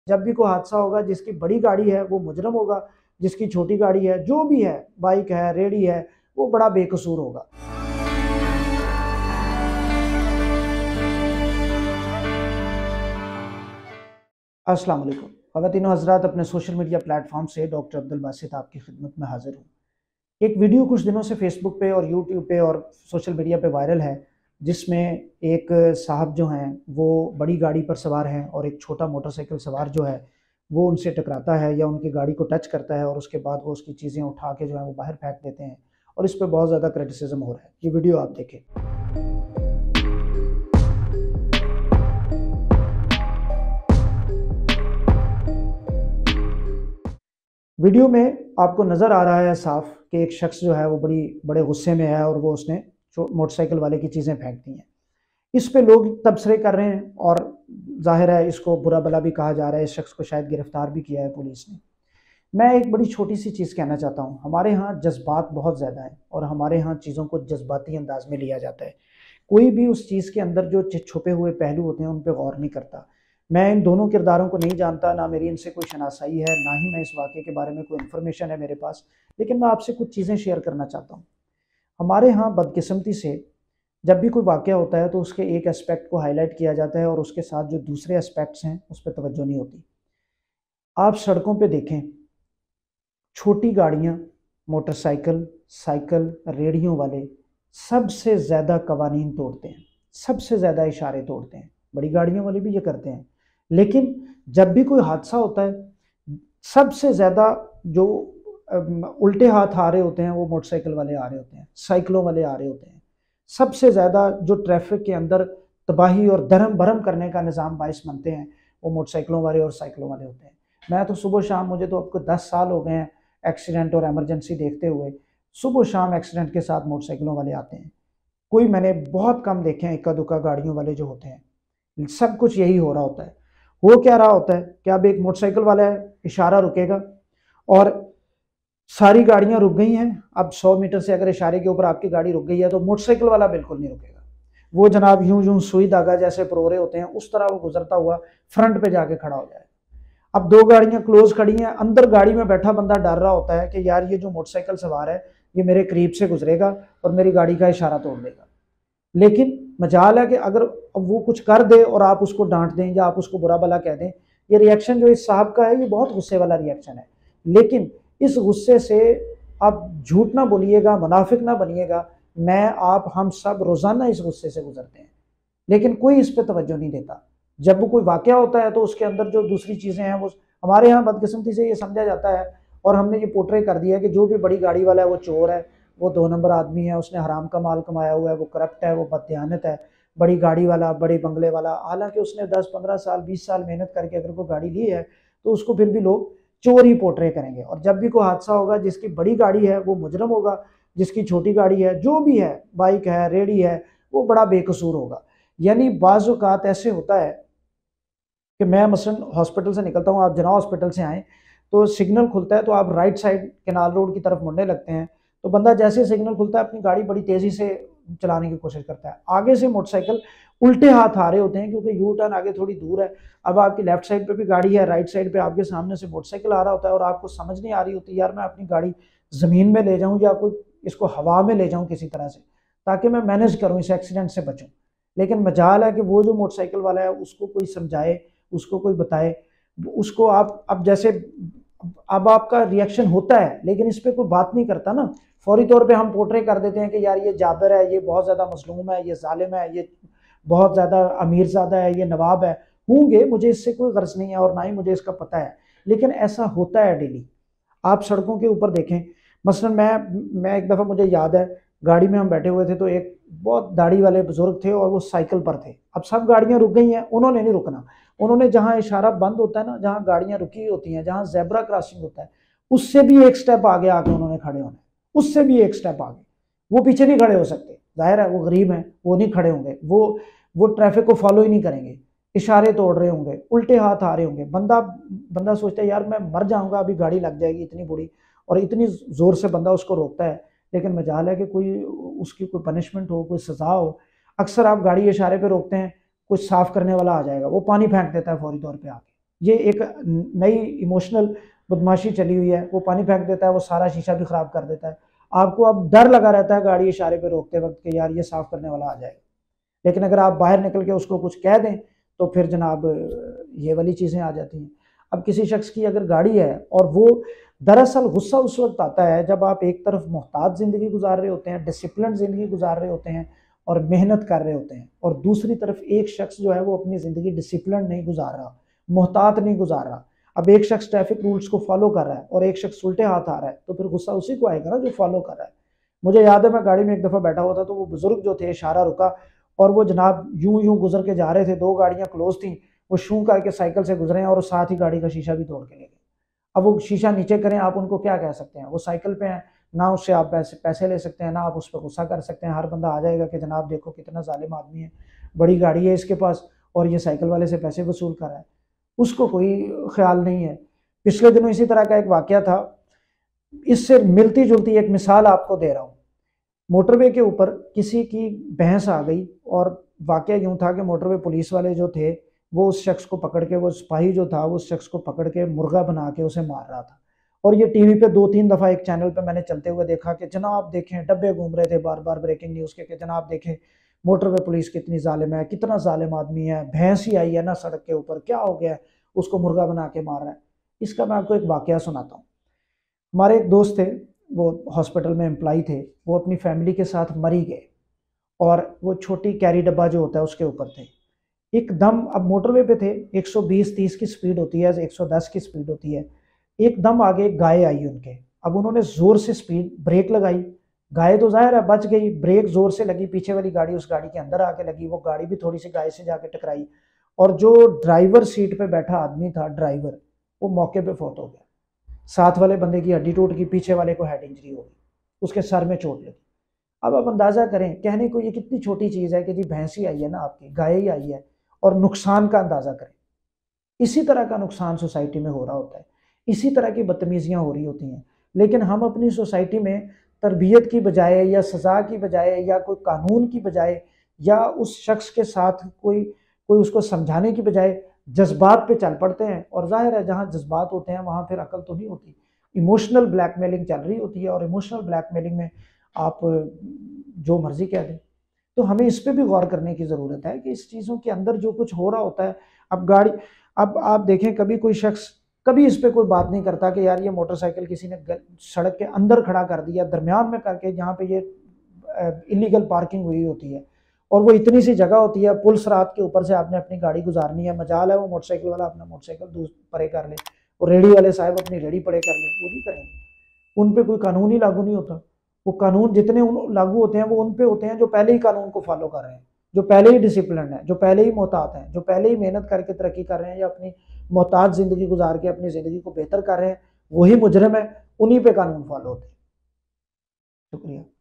जब भी कोई हादसा होगा, जिसकी बड़ी गाड़ी है वो मुजरम होगा, जिसकी छोटी गाड़ी है, जो भी है, बाइक है, रेडी है, वो बड़ा बेकसूर होगा। अस्सलाम वालेकुम ख़वातीनो हज़रात, अपने सोशल मीडिया प्लेटफॉर्म से डॉक्टर अब्दुल बासित आपकी खिदमत में हाजिर हूँ। एक वीडियो कुछ दिनों से फेसबुक पे और यूट्यूब पे और सोशल मीडिया पे वायरल है, जिसमें एक साहब जो हैं वो बड़ी गाड़ी पर सवार हैं और एक छोटा मोटरसाइकिल सवार जो है वो उनसे टकराता है या उनकी गाड़ी को टच करता है और उसके बाद वो उसकी चीज़ें उठा के जो है वो बाहर फेंक देते हैं और इस पर बहुत ज़्यादा क्रिटिसिज्म हो रहा है। ये वीडियो आप देखें। वीडियो में आपको नज़र आ रहा है साफ कि एक शख्स जो है वो बड़े गुस्से में है और वो उसने मोटरसाइकिल वाले की चीज़ें फेंक दी हैं। इस पे लोग तबसरे कर रहे हैं और जाहिर है इसको बुरा भला भी कहा जा रहा है। इस शख्स को शायद गिरफ्तार भी किया है पुलिस ने। मैं एक बड़ी छोटी सी चीज़ कहना चाहता हूँ। हमारे यहाँ जज्बात बहुत ज़्यादा हैं और हमारे यहाँ चीज़ों को जज्बाती अंदाज में लिया जाता है। कोई भी उस चीज़ के अंदर जो छुपे हुए पहलू होते हैं उन पर गौर नहीं करता। मैं इन दोनों किरदारों को नहीं जानता, ना मेरी इनसे कोई शनासाई है, ना ही मैं इस वाक़े के बारे में कोई इन्फॉर्मेशन है मेरे पास, लेकिन मैं आपसे कुछ चीज़ें शेयर करना चाहता हूँ। हमारे यहाँ बदकिस्मती से जब भी कोई वाक़या होता है तो उसके एक एस्पेक्ट को हाईलाइट किया जाता है और उसके साथ जो दूसरे एस्पेक्ट्स हैं उस पर तवज्जो नहीं होती। आप सड़कों पे देखें, छोटी गाड़ियाँ, मोटरसाइकिल, साइकिल, रेहड़ियों वाले सबसे ज़्यादा कवानीन तोड़ते हैं, सबसे ज़्यादा इशारे तोड़ते हैं। बड़ी गाड़ियों वाले भी ये करते हैं, लेकिन जब भी कोई हादसा होता है सबसे ज़्यादा जो उल्टे हाथ आ रहे होते हैं वो मोटरसाइकिल वाले आ रहे होते हैं, साइकिलों वाले आ रहे होते हैं। सबसे ज़्यादा जो ट्रैफिक के अंदर तबाही और धर्म भरम करने का निज़ाम बाइस बनते हैं वो मोटरसाइकिलों वाले और साइकिलों वाले होते हैं। मैं तो सुबह शाम, मुझे तो आपको 10 साल हो गए हैं एक्सीडेंट और एमरजेंसी देखते हुए, सुबह शाम एक्सीडेंट के साथ मोटरसाइकिलों वाले आते हैं। कोई मैंने बहुत कम देखे हैं इक्का दुक्का गाड़ियों वाले जो होते हैं। सब कुछ यही हो रहा होता है। हो क्या रहा होता है कि अब एक मोटरसाइकिल वाला है, इशारा रुकेगा और सारी गाड़ियां रुक गई हैं। अब 100 मीटर से अगर इशारे के ऊपर आपकी गाड़ी रुक गई है तो मोटरसाइकिल वाला बिल्कुल नहीं रुकेगा। वो जनाब यूं यूं सुई धागा जैसे परोरे होते हैं उस तरह वो गुजरता हुआ फ्रंट पे जाके खड़ा हो जाए। अब दो गाड़ियां क्लोज खड़ी हैं, अंदर गाड़ी में बैठा बंदा डर रहा होता है कि यार ये जो मोटरसाइकिल सवार है ये मेरे करीब से गुजरेगा और मेरी गाड़ी का इशारा तोड़ देगा। लेकिन मजाल है कि अगर वो कुछ कर दे और आप उसको डांट दें या आप उसको बुरा भला कह दें, ये रिएक्शन जो इस साहब का है ये बहुत गुस्से वाला रिएक्शन है। लेकिन इस गुस्से से आप झूठ ना बोलिएगा, मुनाफिक ना बनिएगा। मैं, आप, हम सब रोज़ाना इस गुस्से से गुजरते हैं, लेकिन कोई इस पर तवज्जो नहीं देता। जब वो कोई वाक़या होता है तो उसके अंदर जो दूसरी चीज़ें हैं वो हमारे यहाँ बदकिस्मती से ये समझा जाता है और हमने ये पोर्ट्रे कर दिया है कि जो भी बड़ी गाड़ी वाला है वो चोर है, वो 2 नंबर आदमी है, उसने हराम का माल कमाया हुआ है, वो करप्ट है, वो बददियानत है। बड़ी गाड़ी वाला, बड़े बंगले वाला, हालांकि उसने 10-15 साल 20 साल मेहनत करके अगर कोई गाड़ी ली है तो उसको फिर भी लोग चोर ही पोर्ट्रे करेंगे। और जब भी कोई हादसा होगा, जिसकी बड़ी गाड़ी है वो मुजरम होगा, जिसकी छोटी गाड़ी है, जो भी है, बाइक है, रेडी है, वो बड़ा बेकसूर होगा। यानी बाज़ औक़ात ऐसे होता है कि मैं मसलन हॉस्पिटल से निकलता हूँ, आप जना हॉस्पिटल से आएँ तो सिग्नल खुलता है तो आप राइट साइड केनाल रोड की तरफ मुड़ने लगते हैं, तो बंदा जैसे सिग्नल खुलता है अपनी गाड़ी बड़ी तेज़ी से चलाने की कोशिश करता है। आगे से मोटरसाइकिल उल्टे हाथ आ रहे होते हैं क्योंकि यू टर्न आगे थोड़ी दूर है। अब आपकी लेफ्ट साइड पे भी गाड़ी है, राइट साइड पे आपके सामने से मोटरसाइकिल आ रहा होता है और आपको समझ नहीं आ रही होती यार मैं अपनी गाड़ी ज़मीन में ले जाऊँ या कोई इसको हवा में ले जाऊँ किसी तरह से, ताकि मैं मैनेज करूँ, इस एक्सीडेंट से बचूँ। लेकिन मजाल है कि वो जो मोटरसाइकिल वाला है उसको कोई समझाए, उसको कोई बताए, उसको आप, अब जैसे अब आपका रिएक्शन होता है लेकिन इस पर कोई बात नहीं करता ना। फौरी तौर पे हम पोर्ट्रे कर देते हैं कि यार ये जाबिर है, ये बहुत ज़्यादा मजलूम है, ये जालिम है, ये बहुत ज़्यादा अमीरज़ादा है, ये नवाब है। होंगे, मुझे इससे कोई गर्ज नहीं है और ना ही मुझे इसका पता है, लेकिन ऐसा होता है डेली। आप सड़कों के ऊपर देखें, मसलन मैं एक दफ़ा, मुझे याद है, गाड़ी में हम बैठे हुए थे तो एक बहुत दाढ़ी वाले बुजुर्ग थे और वो साइकिल पर थे। अब सब गाड़ियाँ रुक गई हैं, उन्होंने नहीं रुकना। उन्होंने जहाँ इशारा बंद होता है ना, जहाँ गाड़ियाँ रुकी होती हैं, जहाँ जेब्रा क्रॉसिंग होता है, उससे भी एक स्टेप आगे आके उन्होंने खड़े होना है, उससे भी एक स्टेप आगे। वो पीछे नहीं खड़े हो सकते, जाहिर है वो गरीब हैं, वो नहीं खड़े होंगे, वो ट्रैफिक को फॉलो ही नहीं करेंगे, इशारे तोड़ रहे होंगे, उल्टे हाथ आ रहे होंगे। बंदा सोचता है यार मैं मर जाऊंगा, अभी गाड़ी लग जाएगी इतनी बुरी, और इतनी जोर से बंदा उसको रोकता है। लेकिन मजाल है कि कोई उसकी कोई पनिशमेंट हो, कोई सजा हो। अक्सर आप गाड़ी इशारे पे रोकते हैं, कुछ साफ करने वाला आ जाएगा, वो पानी फेंक देता है फौरी तौर पे आके, ये एक नई इमोशनल बदमाशी चली हुई है। वो पानी फेंक देता है, वो सारा शीशा भी खराब कर देता है। आपको अब डर लगा रहता है गाड़ी इशारे पे रोकते वक्त कि यार ये साफ करने वाला आ जाएगा। लेकिन अगर आप बाहर निकल के उसको कुछ कह दें तो फिर जनाब ये वाली चीज़ें आ जाती हैं। अब किसी शख्स की अगर गाड़ी है और वो दरअसल गुस्सा उस वक्त आता है जब आप एक तरफ मोहतात ज़िंदगी गुजार रहे होते हैं, डिसिप्लिन ज़िंदगी गुजार रहे होते हैं और मेहनत कर रहे होते हैं, और दूसरी तरफ एक शख्स जो है वो अपनी ज़िंदगी डिसिप्लिन नहीं गुजार रहा, मोहतात नहीं गुजार रहा। अब एक शख्स ट्रैफिक रूल्स को फॉलो कर रहा है और एक शख्स उल्टे हाथ आ रहा है, तो फिर गुस्सा उसी को आएगा ना जो फॉलो कर रहा है। मुझे याद है मैं गाड़ी में एक दफ़ा बैठा हुआ था, तो वो बुजुर्ग जो थे इशारा रुका और वो जनाब यूं यूं गुजर के जा रहे थे, दो गाड़ियां क्लोज थी, वो शू करके साइकिल से गुजरे हैं और साथ ही गाड़ी का शीशा भी तोड़ के ले गए। अब वो शीशा नीचे करें, आप उनको क्या कह सकते हैं? वो साइकिल पे हैं, ना उससे आप पैसे ले सकते हैं, ना आप उस पर गुस्सा कर सकते हैं। हर बंदा आ जाएगा कि जनाब देखो कितना जालिम आदमी है, बड़ी गाड़ी है इसके पास और ये साइकिल वाले से पैसे वसूल कर रहा है। उसको कोई ख्याल नहीं है। पिछले दिनों इसी तरह का एक वाकया था, इससे मिलती जुलती एक मिसाल आपको दे रहा हूँ। मोटरवे के ऊपर किसी की भैंस आ गई और वाकया यूं था कि मोटरवे पुलिस वाले जो थे वो उस शख्स को पकड़ के, वो सिपाही जो था वो उस शख्स को पकड़ के मुर्गा बना के उसे मार रहा था। और ये टीवी पे 2-3 दफ़ा एक चैनल पे मैंने चलते हुए देखा कि जनाब देखें, डब्बे घूम रहे थे बार बार ब्रेकिंग न्यूज़ के कि जनाब देखें मोटरवे पुलिस कितनी जालिम है, कितना जालिम आदमी है, भैंस ही आई है ना सड़क के ऊपर, क्या हो गया, उसको मुर्गा बना के मार रहा है। इसका मैं आपको एक वाकया सुनाता हूँ। हमारे एक दोस्त थे, वो हॉस्पिटल में एम्प्लॉय थे, वो अपनी फैमिली के साथ मरी गए और वो छोटी कैरी डब्बा जो होता है उसके ऊपर थे। एकदम, अब मोटरवे पे थे, 120-30 की स्पीड होती है, 110 की स्पीड होती है। एकदम आगे गाय आई उनके। अब उन्होंने जोर से स्पीड ब्रेक लगाई, गाय तो जाहिर है बच गई, ब्रेक जोर से लगी, पीछे वाली गाड़ी उस गाड़ी के अंदर आके लगी, वो गाड़ी भी थोड़ी सी गाय से जाके टकराई और जो ड्राइवर सीट पे बैठा आदमी था, ड्राइवर, वो मौके पे फौत हो गया। साथ वाले बंदे की हड्डी टूट गई, पीछे वाले को हेड इंजरी हो गई, उसके सर में चोट लगी। अब आप अंदाजा करें, कहने को ये कितनी छोटी चीज़ है कि जी भैंस ही आई है ना आपकी, गाय ही आई है, और नुकसान का अंदाजा करें। इसी तरह का नुकसान सोसाइटी में हो रहा होता है, इसी तरह की बदतमीजियाँ हो रही होती हैं। लेकिन हम अपनी सोसाइटी में तरबियत की बजाय या सज़ा की बजाय या कोई कानून की बजाय या उस शख्स के साथ कोई कोई उसको समझाने की बजाय जज्बात पे चल पड़ते हैं। और जाहिर है जहाँ जज्बात होते हैं वहाँ फिर अकल तो नहीं होती, इमोशनल ब्लैकमेलिंग चल रही होती है और इमोशनल ब्लैकमेलिंग में आप जो मर्जी कह दें। तो हमें इस पे भी गौर करने की ज़रूरत है कि इस चीज़ों के अंदर जो कुछ हो रहा होता है। अब गाड़ी, अब आप देखें, कभी कोई शख्स कभी इस पे कोई बात नहीं करता कि यार ये मोटरसाइकिल किसी ने सड़क के अंदर खड़ा कर दिया, दरमियान में करके, जहाँ पे ये इलीगल पार्किंग हुई होती है और वो इतनी सी जगह होती है, पुल सरात के ऊपर से आपने अपनी गाड़ी गुजारनी है, मजाल है वो मोटरसाइकिल वाला अपना मोटरसाइकिल दूर परे कर ले और रेडी वाले साहब अपनी रेडी परे कर ले, वो नहीं करेंगे। उन पे कोई कानून ही लागू नहीं होता। वो कानून जितने लागू होते हैं वो उन पे होते हैं जो पहले ही कानून को फॉलो कर रहे हैं, जो पहले ही डिसिप्लिन है, जो पहले ही मोहतात हैं, जो पहले ही मेहनत करके तरक्की कर रहे हैं या अपनी मोहतात ज़िंदगी गुजार के अपनी ज़िंदगी को बेहतर कर रहे हैं, वही मुजरिम है, उन्हीं पे कानून फॉलो होते हैं। शुक्रिया।